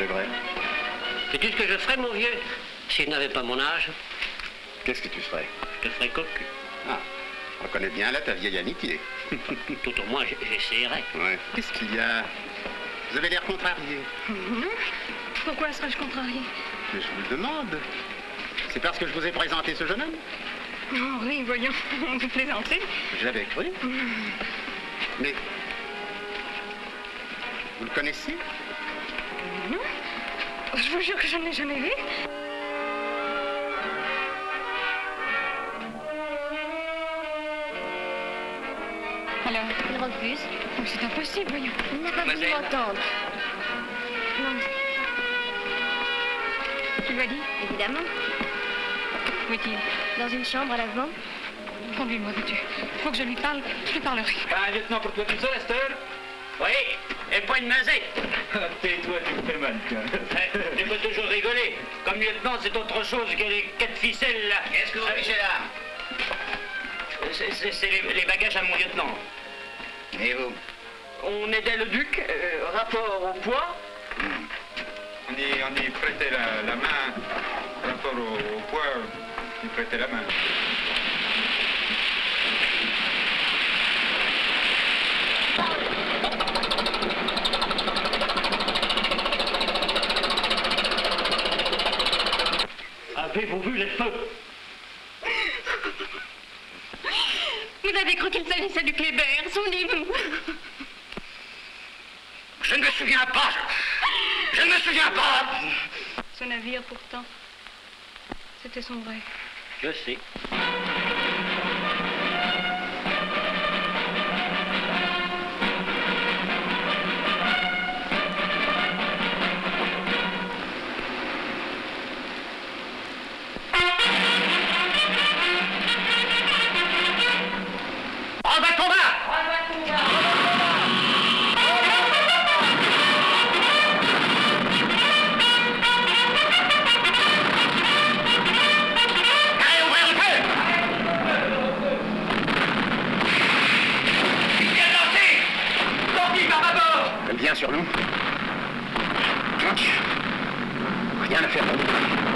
C'est vrai. Sais-tu ce que je ferais, mon vieux, si je n'avais pas mon âge? Qu'est-ce que tu ferais? Je te ferais cocu. Ah, je reconnais bien là ta vieille amitié. Tout au moins, j'essaierais. Ouais. Qu'est-ce qu'il y a? Vous avez l'air contrarié. Non. Pourquoi serais-je contrariée? Mais je vous le demande. C'est parce que je vous ai présenté ce jeune homme? Oh oui, voyons, vous plaisantez. J'avais cru. Mais... vous le connaissez? Non. Je vous jure que je ne l'ai jamais vu. Alors? Il refuse. Oh, c'est impossible, voyons. Il n'a pas voulu m'entendre. Non. Tu l'as dit? Évidemment. Où est-il? Dans une chambre à l'avant. Conduis-moi, veux-tu. Faut que je lui parle, je lui parlerai. Un lieutenant pour toi tout seul, Esther? Oui, et pas une mazette. Tais-toi, tu me fais mal, Tu peux toujours rigoler. Comme lieutenant, c'est autre chose que les 4 ficelles, là. Qu'est-ce que vous avez là? C'est les bagages à mon lieutenant. Et vous? On aidait le duc, rapport au poids. On y prêtait la main, rapport au poids, on y prêtait la main. Avez-vous vu les feux? Vous avez cru qu'il s'agissait du Kléber, souvenez-vous. Je ne me souviens pas. Je ne me souviens pas. Ce navire, pourtant, c'était son vrai. Je sais. Bien sur nous. Rien à faire pour nous.